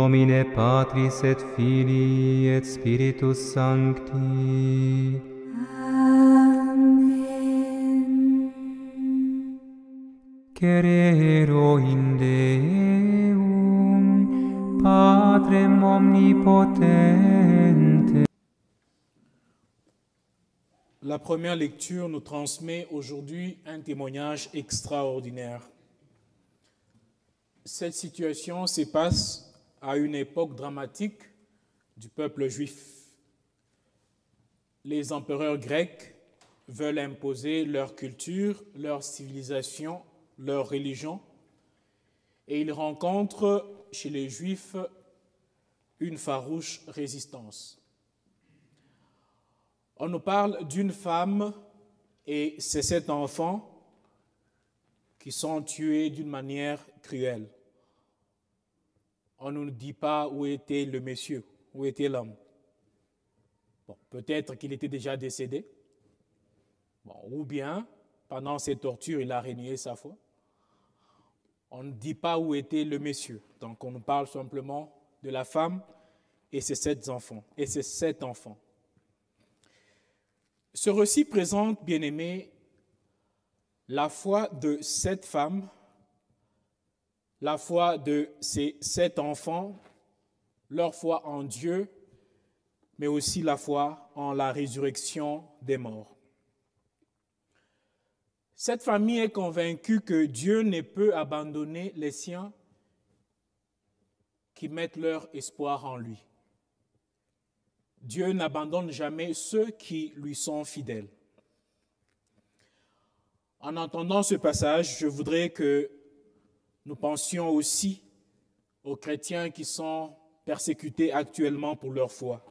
Domine Patris et Filii et Spiritus Sancti. Amen. Crero in Deum, Patrem omnipotente. La première lecture nous transmet aujourd'hui un témoignage extraordinaire. Cette situation se passe à une époque dramatique du peuple juif. Les empereurs grecs veulent imposer leur culture, leur civilisation, leur religion, et ils rencontrent chez les Juifs une farouche résistance. On nous parle d'une femme et ses 7 enfants qui sont tués d'une manière cruelle. On ne nous dit pas où était le monsieur, où était l'homme. Bon, peut-être qu'il était déjà décédé, ou bien, pendant ces tortures, il a renié sa foi. On ne dit pas où était le monsieur. Donc, on nous parle simplement de la femme et ses 7 enfants. Ce récit présente, bien-aimés, la foi de cette femme, la foi de ces 7 enfants, leur foi en Dieu, mais aussi la foi en la résurrection des morts. Cette famille est convaincue que Dieu ne peut abandonner les siens qui mettent leur espoir en lui. Dieu n'abandonne jamais ceux qui lui sont fidèles. En entendant ce passage, je voudrais que nous pensions aussi aux chrétiens qui sont persécutés actuellement pour leur foi.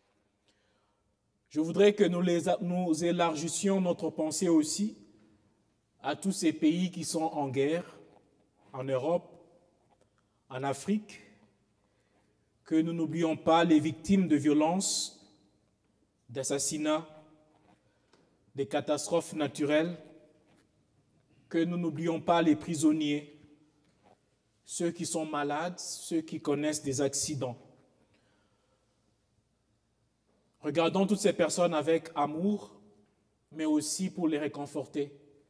Je voudrais que nous élargissions notre pensée aussi à tous ces pays qui sont en guerre, en Europe, en Afrique, que nous n'oublions pas les victimes de violences, d'assassinats, des catastrophes naturelles, que nous n'oublions pas les prisonniers, ceux qui sont malades, ceux qui connaissent des accidents. Regardons toutes ces personnes avec amour, mais aussi pour les réconforter,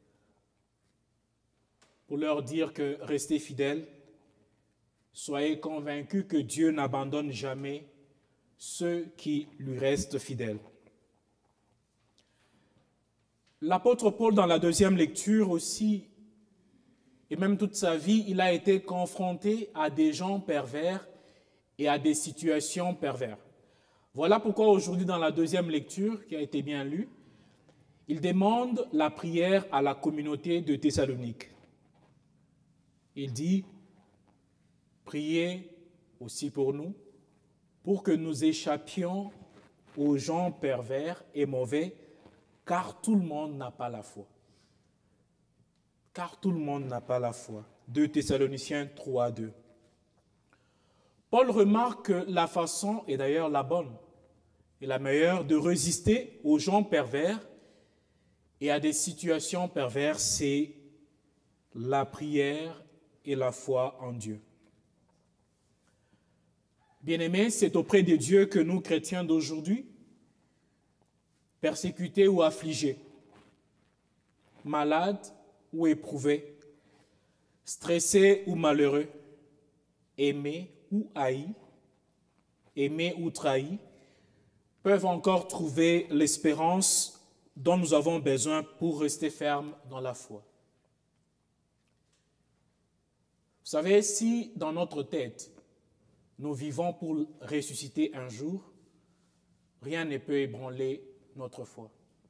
pour leur dire que restez fidèles, soyez convaincus que Dieu n'abandonne jamais ceux qui lui restent fidèles. L'apôtre Paul, dans la deuxième lecture aussi, et même toute sa vie, il a été confronté à des gens pervers et à des situations perverses. Voilà pourquoi aujourd'hui, dans la deuxième lecture, qui a été bien lue, il demande la prière à la communauté de Thessalonique. Il dit, priez aussi pour nous, pour que nous échappions aux gens pervers et mauvais, car tout le monde n'a pas la foi. Car tout le monde n'a pas la foi. 2 Thessaloniciens 3, 2. Paul remarque que la façon, et d'ailleurs la bonne et la meilleure, de résister aux gens pervers et à des situations perverses, c'est la prière et la foi en Dieu. Bien-aimés, c'est auprès de Dieu que nous, chrétiens d'aujourd'hui, persécutés ou affligés, malades ou éprouvés, stressés ou malheureux, aimés ou haïs, aimés ou trahis, peuvent encore trouver l'espérance dont nous avons besoin pour rester fermes dans la foi. Vous savez, si dans notre tête, nous vivons pour ressusciter un jour, rien ne peut ébranler notre foi.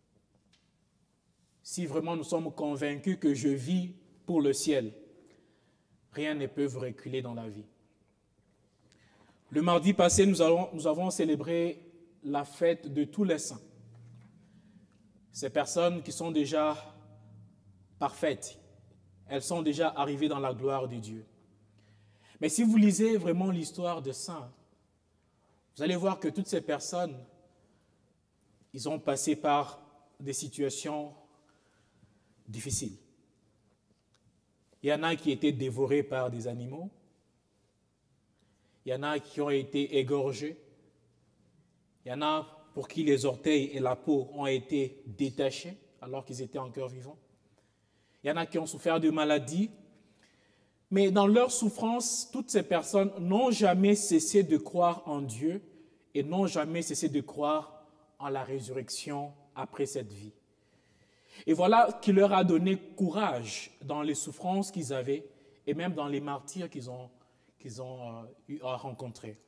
Si vraiment nous sommes convaincus que je vis pour le ciel, rien ne peut vous reculer dans la vie. Le mardi passé, nous avons célébré la fête de tous les saints. Ces personnes qui sont déjà parfaites, elles sont déjà arrivées dans la gloire de Dieu. Mais si vous lisez vraiment l'histoire des saints, vous allez voir que toutes ces personnes, ils ont passé par des situations difficiles. Il y en a qui étaient dévorés par des animaux. Il y en a qui ont été égorgés. Il y en a pour qui les orteils et la peau ont été détachés alors qu'ils étaient encore vivants. Il y en a qui ont souffert de maladies. Mais dans leur souffrance, toutes ces personnes n'ont jamais cessé de croire en Dieu et n'ont jamais cessé de croire en la résurrection après cette vie. Et voilà qui leur a donné courage dans les souffrances qu'ils avaient et même dans les martyrs qu'ils ont eu à rencontrer.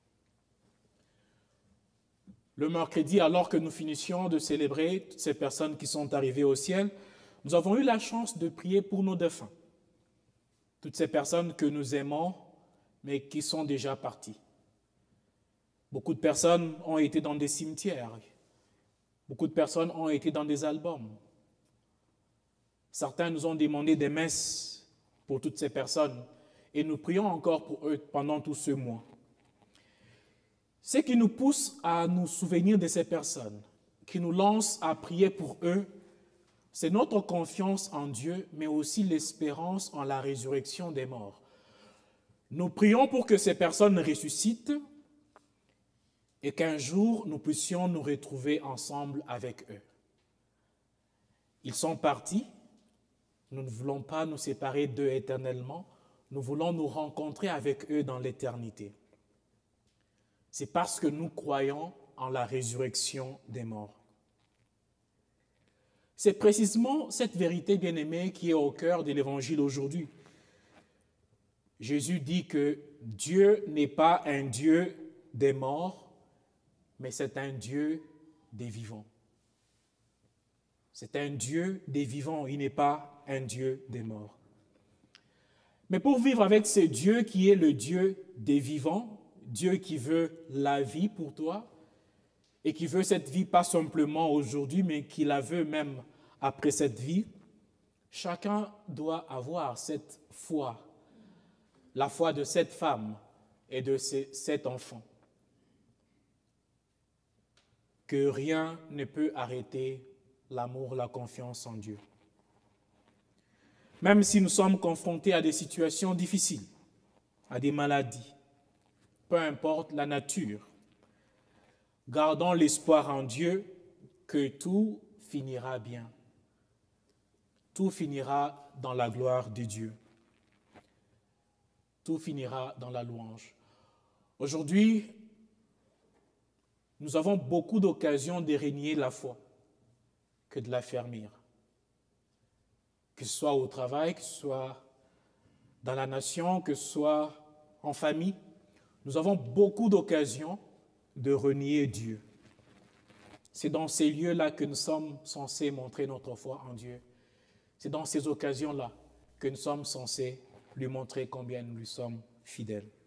Le mercredi, alors que nous finissions de célébrer toutes ces personnes qui sont arrivées au ciel, nous avons eu la chance de prier pour nos défunts. Toutes ces personnes que nous aimons, mais qui sont déjà parties. Beaucoup de personnes ont été dans des cimetières. Beaucoup de personnes ont été dans des albums. Certains nous ont demandé des messes pour toutes ces personnes et nous prions encore pour eux pendant tout ce mois. Ce qui nous pousse à nous souvenir de ces personnes, qui nous lance à prier pour eux, c'est notre confiance en Dieu, mais aussi l'espérance en la résurrection des morts. Nous prions pour que ces personnes ressuscitent et qu'un jour nous puissions nous retrouver ensemble avec eux. Ils sont partis, nous ne voulons pas nous séparer d'eux éternellement, nous voulons nous rencontrer avec eux dans l'éternité. C'est parce que nous croyons en la résurrection des morts. C'est précisément cette vérité bien-aimée qui est au cœur de l'Évangile aujourd'hui. Jésus dit que Dieu n'est pas un Dieu des morts, mais c'est un Dieu des vivants. C'est un Dieu des vivants, il n'est pas un Dieu des morts. Mais pour vivre avec ce Dieu qui est le Dieu des vivants, Dieu qui veut la vie pour toi et qui veut cette vie pas simplement aujourd'hui, mais qui la veut même après cette vie, chacun doit avoir cette foi, la foi de cette femme et de cet enfant. Que rien ne peut arrêter l'amour, la confiance en Dieu. Même si nous sommes confrontés à des situations difficiles, à des maladies, peu importe la nature, gardons l'espoir en Dieu que tout finira bien. Tout finira dans la gloire de Dieu. Tout finira dans la louange. Aujourd'hui, nous avons beaucoup d'occasions de régner la foi que de l'affermir. Que ce soit au travail, que ce soit dans la nation, que ce soit en famille, nous avons beaucoup d'occasions de renier Dieu. C'est dans ces lieux-là que nous sommes censés montrer notre foi en Dieu. C'est dans ces occasions-là que nous sommes censés lui montrer combien nous lui sommes fidèles.